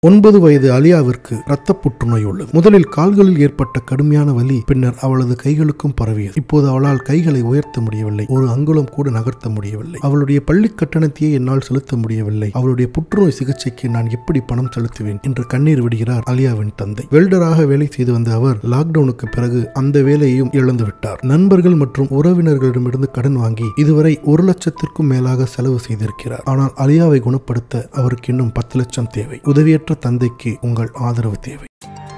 9 வயது அலியாவிற்கு இரத்த புற்றுநோய் உள்ளது. முதலில் கால்களில் ஏற்பட்ட கடுமையான வலி பின்னர் அவளது கைகளுக்கும் பரவியது. இப்போது அவளால் கைகளை உயர்த்த முடியவில்லை, ஒரு அங்குலம் கூட நகர்த்த முடியவில்லை. அவளுடைய பள்ளி கட்டணத்தையே என்னால் செலுத்த முடியவில்லை. அவளுடைய புற்றுநோய் சிகிச்சைக்கு நான் எப்படி பணம் செலுத்துவேன் என்று கண்ணீர் விடுகிறார் அலியாவின் தந்தை. வெல்டராக வேலை செய்து வந்த அவர் லாக்டவுனுக்கு பிறகு அந்த வேலையையும் இழந்து விட்டார். நண்பர்கள் மற்றும் உறவினர்களிடமிருந்து கடன் வாங்கி இதுவரை 1 லட்சத்திற்கும் மேலாக செலவு செய்திருக்கிறார். ஆனால் அலியாவை குணப்படுத்த அவருக்கு இன்னும் 10 லட்சம் தேவை. உதவியற்ற தந்தைக்கு உங்கள் ஆதரவு தேவை.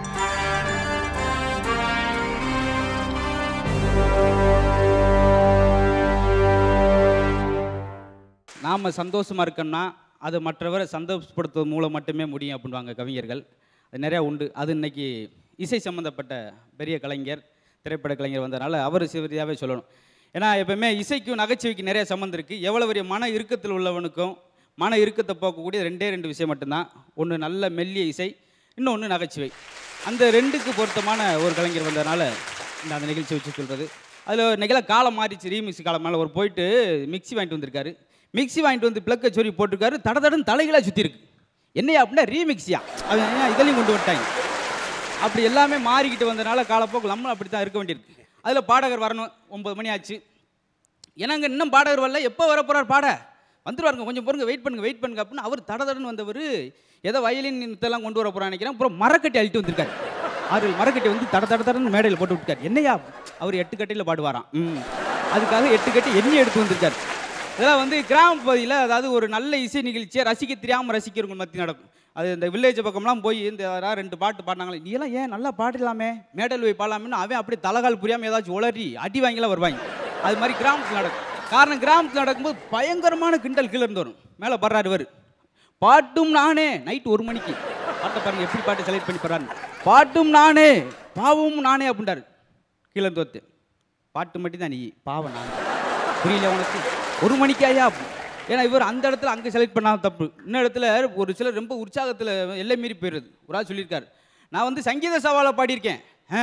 நாம் சந்தோஷமாக இருக்கோம்னா அது மற்றவரை சந்தோஷப்படுத்துவது மூலம் மட்டுமே முடியும் அப்படின்வாங்க கவிஞர்கள். அது நிறையா உண்டு. அது இன்னைக்கு இசை சம்மந்தப்பட்ட பெரிய கலைஞர், திரைப்பட கலைஞர் வந்ததுனால அவர் சிவரியாகவே சொல்லணும். ஏன்னா எப்பவுமே இசைக்கும் நகைச்சுவைக்கு நிறைய சம்மந்தம் இருக்குது. எவ்வளோ பெரிய மன இறுக்கத்தில் உள்ளவனுக்கும் மன இறுக்கத்தை போக்கக்கூடிய 2 விஷயம் மட்டும்தான். ஒன்று நல்ல மெல்லிய இசை, இன்னொன்று நகைச்சுவை. அந்த 2க்கு பொருத்தமான ஒரு கலைஞர் வந்ததுனால இந்த அந்த நிகழ்ச்சி வச்சு சொல்கிறது. அதில் நிகழ காலம் மாறிச்சு, ரீமிக்ஸ் காலம் மேலே ஒரு போயிட்டு மிக்சி வாங்கிட்டு வந்திருக்காரு. மிக்சி வாங்கிட்டு வந்து பிளக்கை சொறி போட்டிருக்காரு. தடன்னு தலைகளாக சுற்றி இருக்கு. என்னையா அப்படின்னா ரீமிக்ஸியா, அது இதழையும் கொண்டு வந்துட்டாங்க. அப்படி எல்லாமே மாறிக்கிட்டு வந்ததுனால காலப்போக்கு நம்மளும் அப்படி தான் இருக்க வேண்டியிருக்கு. அதில் பாடகர் வரணும். 9 மணி ஆச்சு. ஏன்னாங்க இன்னும் பாடகர் வரல, எப்போ வர போகிறார் பாட வந்துடுவாருங்க, கொஞ்சம் பொறுங்க, வெயிட் பண்ணுங்க அப்படின்னு அவர் தடன்னு வந்தவர் ஏதோ வயலின் இதெல்லாம் கொண்டு வர போகிறான்னு நினைக்கிறேன். அப்புறம் மரக்கட்டி அழிட்டு வந்திருக்காரு. 6 மரக்கட்டி வந்து தடன்னு மேடையில் போட்டு விட்டுருக்காரு. என்னையா அவர் 8 கட்டையில் பாடுவாராம். அதுக்காக 8 கட்டி எண்ணெய் எடுத்து வந்திருக்காரு. இதெல்லாம் வந்து கிராம பகுதியில், அதாவது ஒரு நல்ல இசை நிகழ்ச்சியை ரசிக்க தெரியாமல் ரசிக்கிறவங்க மத்தி நடக்கும். அது இந்த வில்லேஜ் பக்கம்லாம் போய் இந்த 2 பாட்டு பாடினாங்களே, நீ எல்லாம் ஏன் நல்லா பாடலாமே, மேடல் போய் பாடலாமேன்னு அவன் அப்படி தலைகால் புரியாமல் ஏதாச்சும் உளறி அடி வாங்கிலாம் வருவாங்க. அது மாதிரி கிராமத்தில் நடக்கும். காரணம் கிராமத்தில் நடக்கும்போது பயங்கரமான கிண்டல் கீழே இருந்து வரும். மேலே பாடுறாரு இவர், பாட்டும் நானே, நைட்டு 1 மணிக்கு பாட்டை பாருங்க எப்படி பாட்டு செலக்ட் பண்ணி பாடுறாரு. பாட்டும் நானே பாவமும் நானே அப்படின்றாரு. கீழே இருந்து ஒருத்து, பாட்டு மட்டும் தான் நீ, பாவம் நான், புரியல உனக்கு, 1 மணிக்காயா. ஏன்னா இவர் அந்த இடத்துல அங்கே செலக்ட் பண்ணால் தப்பு. இன்னும் இடத்துல ஒரு சிலர் ரொம்ப உற்சாகத்தில் எல்லை மீறி போயிடுது. ஒரு ஆள் சொல்லியிருக்காரு, நான் வந்து சங்கீத சவாவில் பாடியிருக்கேன்,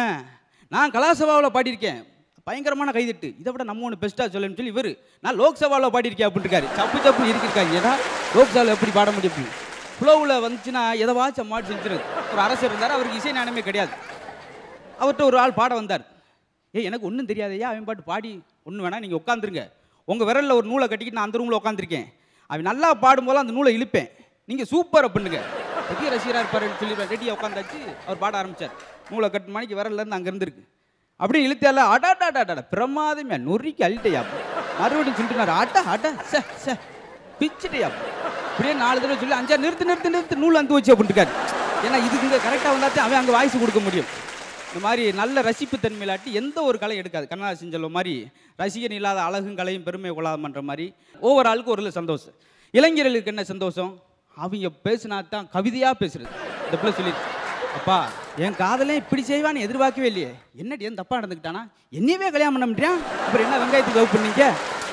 நான் கலாசபாவில் பாடியிருக்கேன், பயங்கரமான கைதட்டு, இதை விட நம்ம ஒன்று பெஸ்ட்டாக சொல்லுன்னு சொல்லி இவர் நான் லோக்சபாவில் பாடியிருக்கேன் அப்படின்னு இருக்காரு. சப்பு இருக்காங்க. ஏதா லோக்சபாவில் எப்படி பாட முடியும்? ஃப்ளோவில் வந்துச்சுன்னா எதவாச்சும் மாட்டு செஞ்சுருது. ஒரு அரசர் இருந்தார், அவருக்கு இசை ஞானமே கிடையாது. அவர்கிட்ட ஒரு ஆள் பாட வந்தார். எனக்கு ஒன்றும் தெரியாதையா, அவன் பாட்டு பாடி ஒன்றும் வேணாம், நீங்கள் உட்காந்துருங்க, உங்கள் விரலில் ஒரு நூலை கட்டிக்கிட்டு நான் அந்த ரூமில் உட்காந்துருக்கேன், அவன் நல்லா பாடும்போது அந்த நூலை இழுப்பேன், நீங்கள் சூப்பர் பண்ணுங்க, பெரிய ரசிகராக இருப்பாருன்னு சொல்லி ரெடியாக உட்காந்தாச்சு. அவர் பாட ஆரம்பித்தார். நூலை கட்டு மணிக்கு விரல்லேருந்து அங்கே இருந்திருக்கு. அப்படியே இழுத்தால அடாடாடாடா பிரமாதமே நொறிக்கு அழிட்டையா. மறுபடியும் சொல்லிட்டு பிச்சுட்டையா. அப்படியே 4 தடவை சொல்லி 5 நிறுத்து நூல் வந்து வச்சு அப்படின்ட்டுருக்காரு. ஏன்னா இதுக்கு இங்கே கரெக்டாக வந்தாச்சும் அவன் அங்கே வாய்ஸ் கொடுக்க முடியும். இந்த மாதிரி நல்ல ரசிப்பு தன்மையிலாட்டி எந்த ஒரு கலை எடுக்காது. கண்ணதாசன் செஞ்ச மாதிரி ரசிகன் இல்லாத அழகும் கலையும் பெருமை கொள்ளாதன்ற மாதிரி ஒவ்வொரு ஆளுக்கும் ஒரு சந்தோஷம். இளைஞர்களுக்கு என்ன சந்தோஷம், அவங்க பேசினா தான் கவிதையாக பேசுறது. இந்த பிள்ளை சொல்லி, அப்பா என் காதலே இப்படி செய்வான்னு எதிர்பார்க்கவே இல்லையே, என்னடி ஏன் தப்பாக நடந்துக்கிட்டானா, என்னையவே கல்யாணம் பண்ண முடியான், அப்புறம் என்ன வெங்காயத்துக்கு லவ் பண்ணீங்க,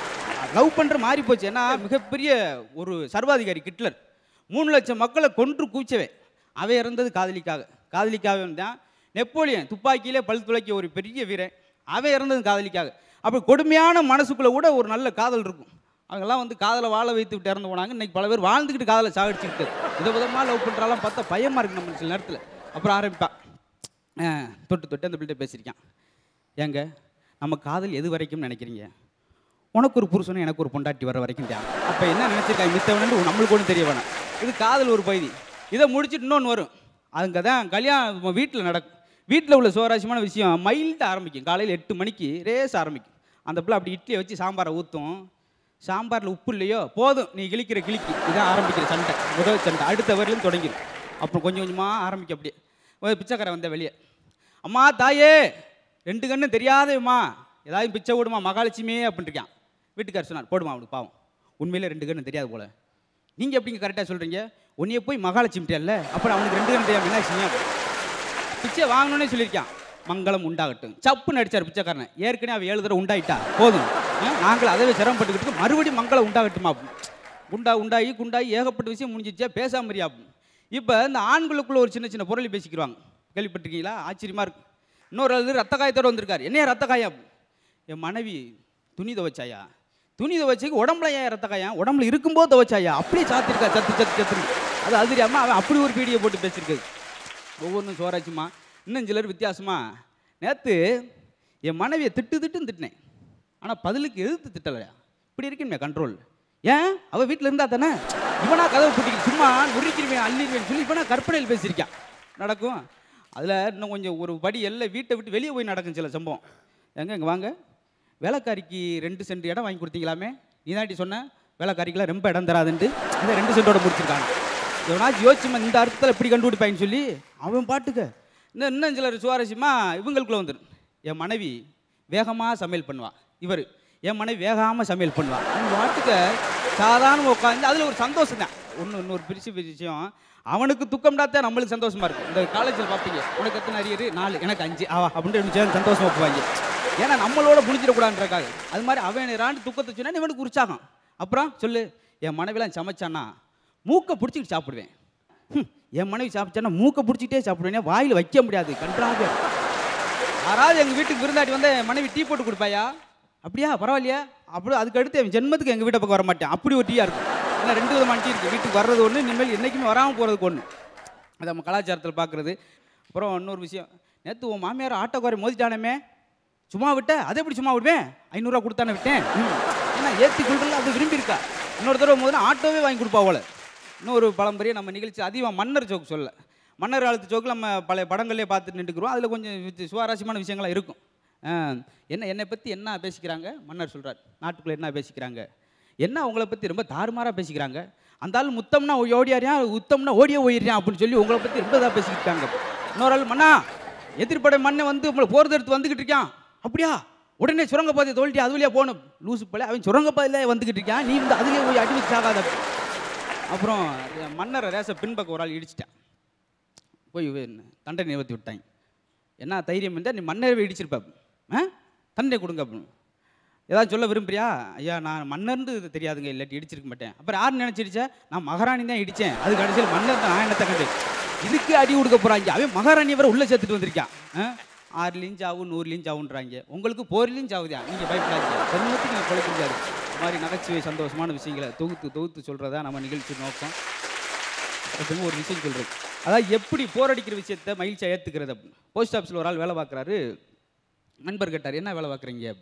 லவ் பண்ணுற மாறி போச்சு. ஏன்னா மிகப்பெரிய ஒரு சர்வாதிகாரி ஹிட்லர் 3 லட்சம் மக்களை கொன்று கூச்சவே, அவை இறந்தது காதலிக்காக தான். நெப்போலியன் துப்பாக்கியிலே பல் துளைக்கிய ஒரு பெரிய வீரன், அவன் இறந்தது காதலிக்காக. அப்போ கொடுமையான மனசுக்குள்ளே கூட ஒரு நல்ல காதல் இருக்கும். அவங்கெல்லாம் வந்து காதலை வாழ வைத்து விட்டு இறந்து போனாங்க. இன்றைக்கி பல பேர் வாழ்ந்துக்கிட்டு காதலை சாகடிச்சுக்கிட்டு விதமாக லவ் பண்ணுறாலாம் பார்த்தா பயமாக இருக்குது நம்ம சில நேரத்தில். அப்புறம் ஆரம்பிப்பான், தொட்டு அந்த பிள்ளைகிட்ட பேசியிருக்கான், ஏங்க நம்ம காதல் எது வரைக்கும் நினைக்கிறீங்க, உனக்கு ஒரு புருஷனும் எனக்கு ஒரு பொண்டாட்டி வர வரைக்கும் தான். அப்போ என்ன நினச்சிருக்காங்க மித்தவனு நம்மளுக்கு ஒன்றும் தெரிய வேணாம். இது காதல் ஒரு பகுதி. இதை முடிச்சுட்டு இன்னொன்று வரும். அங்கே தான் கல்யாணம் வீட்டில் நடக்கும். வீட்டில் உள்ள சுவாரஸ்யமான விஷயம் மைல்டாக ஆரம்பிக்கும். காலையில் 8 மணிக்கு ரேஸ் ஆரம்பிக்கும். அந்த பிள்ளை அப்படி இட்லியை வச்சு சாம்பாரை ஊற்றும். சாம்பாரில் உப்பு இல்லையோ போதும், நீ கிளிக்கிற கிளிக்கு இதான் ஆரம்பிக்கிற சண்டை, முதல் சண்டை. அடுத்த வரையிலும் தொடங்கிடும். அப்புறம் கொஞ்சம் கொஞ்சமாக ஆரம்பிக்கும். அப்படியே பிச்சைக்காரை வந்த வெளியே, அம்மா தாயே 2 கண்ணும் தெரியாதேம்மா, ஏதாவது பிச்சை விடுமா மகாலட்சுமியே அப்படின்ட்டு இருக்கான். வீட்டுக்காரர் சொன்னார், போடுமா அவனுக்கு பாவம், உண்மையிலே 2 கண்ணும் தெரியாது போல, நீங்கள் எப்படிங்க கரெக்டாக சொல்கிறீங்க, உன்னைய போய் மகாலட்சுமிட்டேல்ல, அப்புறம் அவனுக்கு 2 கண்ணு தெரியாமல் என்ன செய்ய, பிச்சை வாங்கணுன்னே சொல்லியிருக்கான். மங்களம் உண்டாகட்டும் சப்புன்னு அடித்தார் பிச்சைக்காரனை. ஏற்கனவே அவள் 7 தடவை உண்டாயிட்டா, போதும் நாங்கள் அதவே சிரமப்பட்டுக்கிட்டு மறுபடியும் மங்களம் உண்டாகட்டுமா, குண்டாகி ஏகப்பட்ட விஷயம் முடிஞ்சிச்சா, பேசாம மரியா. இப்போ இந்த ஆண்களுக்குள்ள ஒரு சின்ன பொருளை பேசிக்கிறாங்க, கேள்விப்பட்டிருக்கீங்களா? ஆச்சரியமாக இருக்கு. இன்னொரு ஆள் ரத்த காயத்தோடு வந்திருக்காரு. என்னையா ரத்த காயம், என் மனைவி துணி துவைச்சாயா, துணி துவைச்சிக்கு உடம்புல ஏன் ரத்த காயம், உடம்புல இருக்கும்போது துவைச்சாயா, அப்படியே சாத்திருக்கா, சத்து அது தெரியாமல் அவன் அப்படி ஒரு பீடியை போட்டு பேசியிருக்குது. ஒவ்வொன்றும் சுவாரஸ்யமா. இன்னும் சிலர் வித்தியாசமா. நேற்று என் மனைவியை திட்டுன்னு திட்டினேன், ஆனால் பதிலுக்கு எதிர்த்து திட்டலையா. இப்படி இருக்கேன் கண்ட்ரோல். ஏன் அவள் வீட்டில் இருந்தா தானே, இவனா கதவை பூட்டிக்கிட்டு சும்மா நுரிக்கிருவேன் அள்ளிடுவேன் சொல்லி இவனா கற்பனையில் பேசியிருக்கான். நடக்கும். அதில் இன்னும் கொஞ்சம் ஒரு படி எல்லாம் வீட்டை விட்டு வெளியே போய் நடக்கும் சில சம்பவம். இங்கே வாங்க, வேலைக்காரிக்கு 2 சென்ட் இடம் வாங்கி கொடுத்தீங்களாமே, நீ தாண்டி சொன்ன வேலைக்காரிக்கெல்லாம் ரொம்ப இடம் தராதுன்ட்டு அதை 2 சென்ட்டோட முடிச்சிருக்காங்க. எவனாச்சும் யோசிச்சுமா இந்த அர்த்தத்தில் எப்படி கண்டுபிடிப்பாயின்னு சொல்லி அவன் பாட்டுக்க. இன்னும் சிலர் சுவாரஸ்யமாக இவங்களுக்குள்ள வந்துடும். என் மனைவி வேகமாக சமையல் பண்ணுவாள், இவர் என் மனைவி வேகாமல் சமையல் பண்ணுவாள். அவங்க பாட்டுக்க சாதாரண உட்காந்து அதில் ஒரு சந்தோஷம் தான். இன்னொரு விஷயம், அவனுக்கு துக்கம்டாத்தான் நம்மளுக்கு சந்தோஷமாக இருக்கும். இந்த காலேஜில் பார்ப்பீங்க, உனக்கு எத்தனை அரியர் 4 எனக்கு 5 அப்படின்ட்டு சேர்ந்து சந்தோஷமாக போவாங்க. ஏன்னா நம்மளோட புரிஞ்சிடக்கூடாதுன்றக்காக. அது மாதிரி அவன் ராண்டு துக்கத்தை சொன்னா இவனுக்கு உற்சாகம். அப்புறம் சொல்லு, என் மனைவிலாம் சமைச்சான்னா மூக்கை பிடிச்சிக்கிட்டு சாப்பிடுவேன். என் மனைவி சாப்பிட்டான்னா மூக்கை பிடிச்சிக்கிட்டே சாப்பிடுவேன், வாயில் வைக்க முடியாது கன்றாக. யாராவது எங்கள் வீட்டுக்கு விருந்தாட்டி வந்து என் மனைவி டீ போட்டு கொடுப்பாயா, அப்படியா பரவாயில்லையா, அப்படி அதுக்கு அடுத்து என் ஜென்மத்துக்கு எங்கள் வீட்டை பக்கம் வர மாட்டேன். அப்படி ஒரு டீயாக இருக்கும். ஏன்னா 2 விதமான டீ இருக்குது, வீட்டுக்கு வர்றது ஒன்று, இனிமேல் என்றைக்குமே வராமல் போகிறதுக்கு ஒன்று. அது நம்ம கலாச்சாரத்தில் பார்க்குறது. அப்புறம் இன்னொரு விஷயம், நேற்று உன் மாமியார் ஆட்டோக்காரை மோதிட்டானமே, சும்மா விட்டேன், அதை எப்படி சும்மா விடுவேன், 500 ரூபா கொடுத்தானே விட்டேன். ஏன்னா ஏற்றி கொள்றதுல அது விரும்பியிருக்கா. இன்னொரு தடவை மோதுனா ஆட்டோவே வாங்கி கொடுப்பா அவளை. இன்னொரு பழம்பரிய நம்ம நிகழ்ச்சி அதிகமாக மன்னர் ஜோக் சொல்ல. மன்னர் காலத்து ஜோக்கில் நம்ம பழைய படங்களே பார்த்துட்டு நின்றுக்கிறோம். அதில் கொஞ்சம் சுவாரஸ்யமான விஷயங்கள்லாம் இருக்கும். என்னை பற்றி என்ன பேசிக்கிறாங்க, மன்னர் சொல்கிறார், நாட்டுக்குள்ளே என்ன பேசிக்கிறாங்க, என்ன உங்களை பற்றி ரொம்ப தாறுமாறாக பேசிக்கிறாங்க, அந்த ஆள் முத்தம்னா ஓடியாரியா உத்தம்னா ஓடியே ஓயிடுறான் அப்படின்னு சொல்லி உங்களை பற்றி ரொம்ப இதாக பேசிக்கிட்டாங்க. இன்னொரு ஆள், மன்னா எதிர்ப்படை மண்ணை வந்து உங்களை போகிறது எடுத்து வந்துக்கிட்டு இருக்கான், அப்படியா உடனே சுரங்கப்பாதை தோல்ட்டி அது வழியாக போகணும், லூசு பழைய அவன் சுரங்கப்பாதையில் வந்துக்கிட்டு இருக்கான், நீ வந்து அதுலேயே போய் அடி வச்சு ஆகாத. அப்புறம் மன்னரை ரேச பின்பக்கம் ஒரு ஆள் இடிச்சிட்டான், போய் தண்டனை நிறுத்தி விட்டாங்க. என்ன தைரியம் இருந்தால் நீ மன்னரை இடிச்சிருப்ப, தண்டனை கொடுங்க அப்படின்னு. ஏதாவது சொல்ல விரும்புறியா, ஐயா நான் மன்னர்ந்து இது தெரியாதுங்க, இல்லாட்டி இடிச்சிருக்க மாட்டேன். அப்புறம் யார் நினச்சிருச்சேன், நான் மகாராணி தான் இடித்தேன், அது கடைசியில் மன்னர் தான் நான் என்னத்தை கண்டு இதுக்கு அடி கொடுக்க போகிறாங்க. அவன் மகாராணி வரை உள்ளே சேர்த்துட்டு வந்திருக்கான். 6 ஆகும் 100 ஆகுன்றாங்க, உங்களுக்கு 4 ஆகுதா, நீங்கள் பயப்படாதீங்க, ஜென்மத்துக்கு நீங்கள் கொலை முடியாது. இந்த மாதிரி நகைச்சுவை சந்தோஷமான விஷயங்களை தொகுத்து சொல்கிறதா நம்ம நிகழ்ச்சி நோக்கம். அப்படின்னு ஒரு விஷயம் சொல்கிறது, அதாவது எப்படி போரடிக்கிற விஷயத்தை மகிழ்ச்சியாக ஏற்றுக்கிறது. போஸ்ட் ஆஃபீஸில் ஒரு ஆள் வேலை பார்க்குறாரு. நண்பர் கேட்டார், என்ன வேலை பார்க்குறீங்க,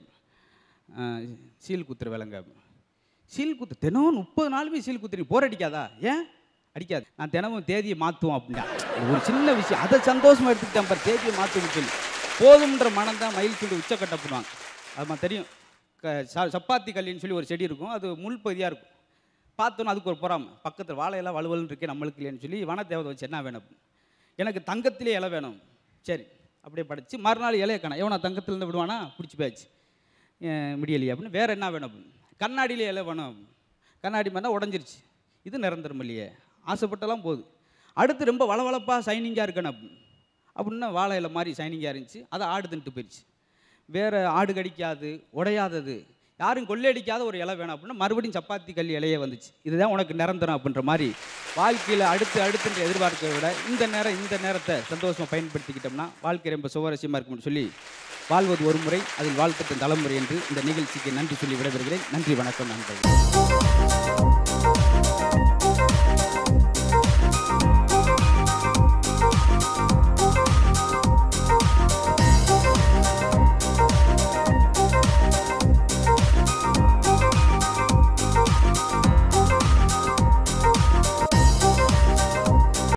சீல் குத்துற வேலைங்க. சீல் குத்து தினமும் 30 நாளுமே சீல் குத்துறீங்க, போர் அடிக்காதா, ஏன் அடிக்காது, நான் தினமும் தேதியை மாற்றுவோம் அப்படின்னா. ஒரு சின்ன விஷயம் அதை சந்தோஷமாக எடுத்துக்கிட்டேன் பார், தேதியை மாற்றுன்னு சொல்லி போதும்ன்ற மனம் தான் மகிழ்ச்சியோட உச்சக்கட்ட பண்ணுவாங்க. அது தெரியும். சப்பாத்தி கல்லின்னு சொல்லி ஒரு செடி இருக்கும், அது முள் பகுதியாக இருக்கும். பார்த்தோன்னா அதுக்கு ஒரு பொறாம, பக்கத்தில் வாழையெல்லாம் வலுவலுன்னு இருக்கே நம்மளுக்கு இல்லைன்னு சொல்லி வனத்தேவதை வச்சு என்ன வேணும், எனக்கு தங்கத்திலே இலை வேணும். சரி அப்படியே படைச்சு மறுநாள் இலையை காணா, எவனா தங்கத்திலேருந்து விடுவானா, பிடிச்சி போயாச்சு முடியலையே அப்படின்னு. வேறு என்ன வேணும், கண்ணாடியிலே இலை வேணும், கண்ணாடி மாதிரி உடஞ்சிருச்சு, இது நிரந்தரம் இல்லையே, ஆசைப்பட்டெல்லாம் போகுது. அடுத்து ரொம்ப வளவளப்பாக சைனிங்காக இருக்கணும் அப்படின்னா வாழை இலை மாதிரி சைனிங்காக இருந்துச்சு, அதை ஆடு தின்ட்டு போயிடுச்சு. வேறு ஆடு கடிக்காது உடையாதது யாரும் கொள்ளையடிக்காத ஒரு இலை வேணும் அப்படின்னா மறுபடியும் சப்பாத்தி கல் இலையே வந்துச்சு, இதுதான் உனக்கு நிரந்தரம் அப்படின்ற மாதிரி. வாழ்க்கையில் அடுத்துன்ற எதிர்பார்க்கிறத விட இந்த நேரத்தை சந்தோஷமாக பயன்படுத்திக்கிட்டோம்னா வாழ்க்கை ரொம்ப சுவாரஸ்யமாக இருக்கும்னு சொல்லி, வாழ்வது ஒரு முறை அதில் வாழ்க்கை தலைமுறை என்று இந்த நிகழ்ச்சிக்கு நன்றி சொல்லி விடைபெறுகிறேன். நன்றி, வணக்கம் நண்பர்கள்.